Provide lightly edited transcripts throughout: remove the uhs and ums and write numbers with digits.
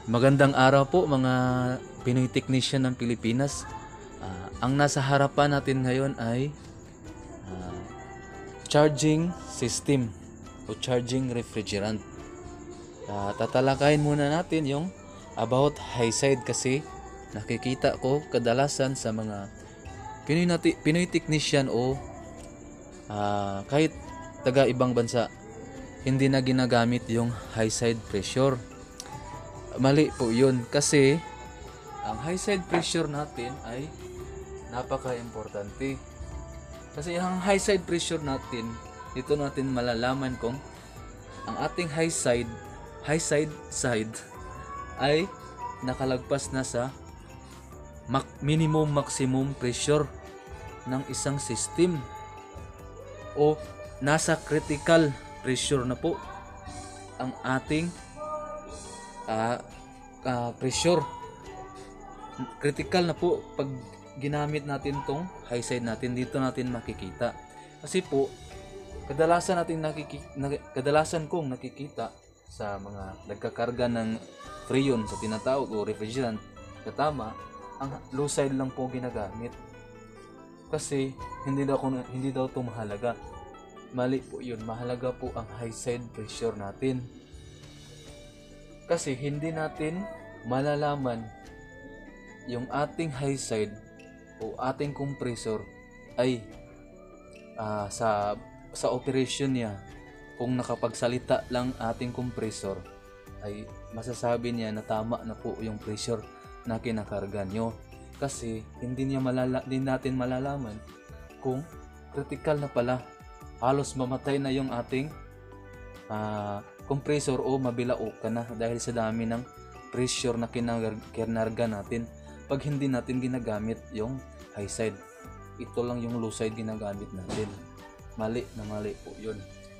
Magandang araw po mga Pinoy technician ng Pilipinas. Ang nasa harapan natin ngayon ay ah, charging system o charging refrigerant. Tatalakayin muna natin yung about high side kasi nakikita ko kadalasan sa mga Pinoy technician o kahit taga ibang bansa hindi na ginagamit yung high side pressure. Mali po yun kasi ang high side pressure natin ay napaka-importante. Kasi ang high side pressure natin, dito natin malalaman kung ang ating high side ay nakalagpas na sa minimum maximum pressure ng isang system o nasa critical pressure na po ang ating pressure. Critical na po pag ginamit natin tong high side natin, dito natin makikita. Kasi po kadalasan kong nakikita sa mga nagkakarga ng freon sa tinatawag o refrigerant, katama ang low side lang po ginagamit. Kasi hindi daw ito mahalaga. Mali po yun. Mahalaga po ang high side pressure natin. Kasi hindi natin malalaman yung ating high side o ating compressor ay sa operation niya, kung nakapagsalita lang ating compressor ay masasabi niya na tama na po yung pressure na kinakarga nyo. Kasi hindi natin malalaman kung critical na pala, halos mamatay na yung ating compressor o mabilao ka na dahil sa dami ng pressure na kinarga natin pag hindi natin ginagamit yung high side. Ito lang yung low side ginagamit natin. Mali po yun.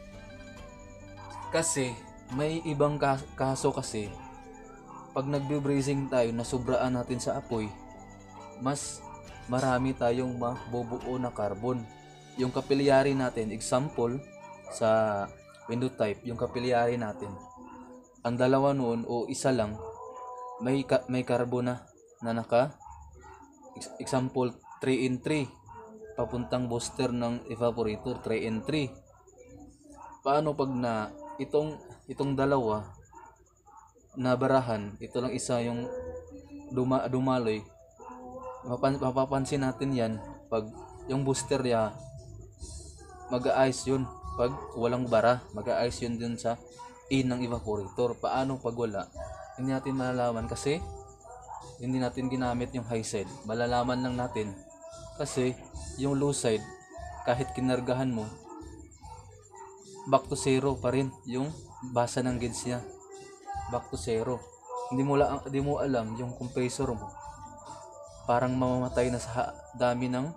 Kasi may ibang kaso kasi pag nagbe-brazing tayo, nasubraan natin sa apoy, mas marami tayong mabubuo na carbon. Yung capillary natin, example sa window type, yung capillary natin, ang dalawa noon o isa lang may carbon na naka example 3 in 3 papuntang booster ng evaporator, 3 in 3. Paano pag na itong dalawa na barahan, ito lang isa yung dumaloy, mapapansin natin yan pag yung booster ya mag-a-ice yun. Pag walang bara, mag-a-ice yun dun sa in ng evaporator. Paano pag wala? Hindi natin malalaman kasi hindi natin ginamit yung high side. Malalaman lang natin kasi yung low side, kahit kinargahan mo, back to zero pa rin yung basa ng gauge niya. Back to zero. Hindi mo alam yung compressor mo, parang mamamatay na sa dami ng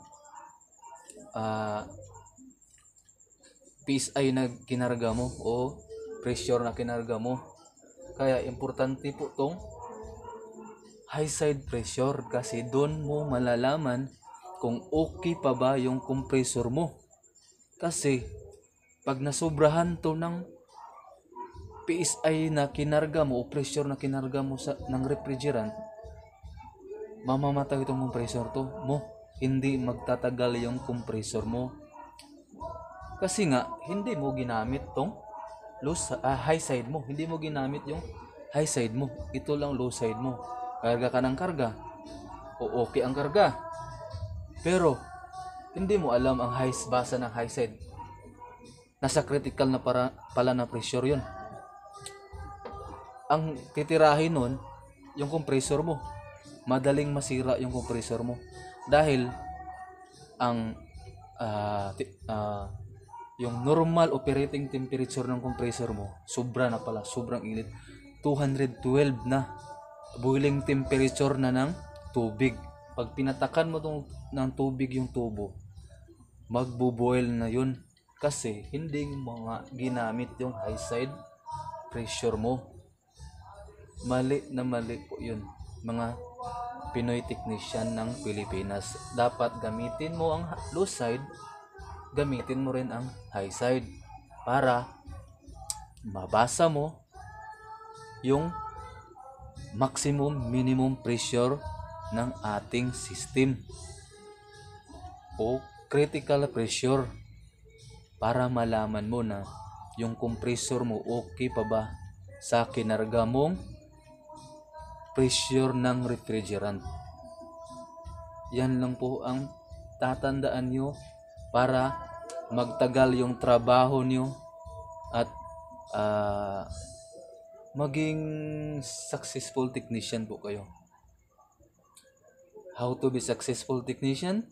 PSI na kinarga mo o pressure na kinarga mo. Kaya importante po tong high side pressure kasi doon mo malalaman kung okay pa ba yung compressor mo. Kasi pag nasubrahan to ng PSI na kinarga mo o pressure na kinarga mo ng refrigerant, mamamatay itong compressor mo. Hindi magtatagal yung compressor mo. Kasi nga, hindi mo ginamit tong high side mo. Hindi mo ginamit yung high side mo. Ito lang low side mo. Karga ka ng karga. O okay ang karga. Pero, hindi mo alam ang basa ng high side. Nasa critical na pala na pressure yun. Ang titirahin nun, yung compressor mo. Madaling masira yung compressor mo. Dahil, ang yung normal operating temperature ng compressor mo, sobrang init. 212 na boiling temperature na ng tubig. Pag pinatakan mo ng tubig yung tubo, magbo-boil na yun kasi hindi ginamit yung high side pressure mo. Mali po yun, mga Pinoy technician ng Pilipinas. Dapat gamitin mo ang low side, gamitin mo rin ang high side para mabasa mo yung maximum minimum pressure ng ating system o critical pressure para malaman mo na yung compressor mo okay pa ba sa kinarga mong pressure ng refrigerant. Yan lang po ang tatandaan nyo para magtagal yung trabaho nyo at maging successful technician po kayo. How to be successful technician?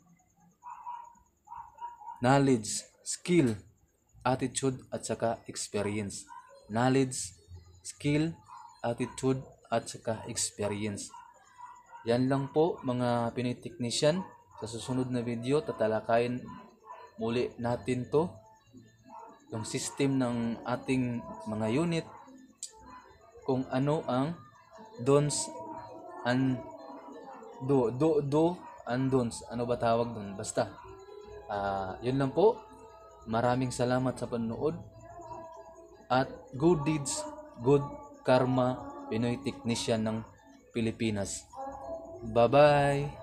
Knowledge, skill, attitude at saka experience. Knowledge, skill, attitude at saka experience. Yan lang po mga Pinoy technician. Sa susunod na video tatalakayin muli natin to, yung system ng ating mga unit, kung ano ang don'ts and do and don'ts, ano ba tawag doon, basta yun lang po. Maraming salamat sa panonood at good deeds, good karma, Pinoy technician ng Pilipinas. Bye bye.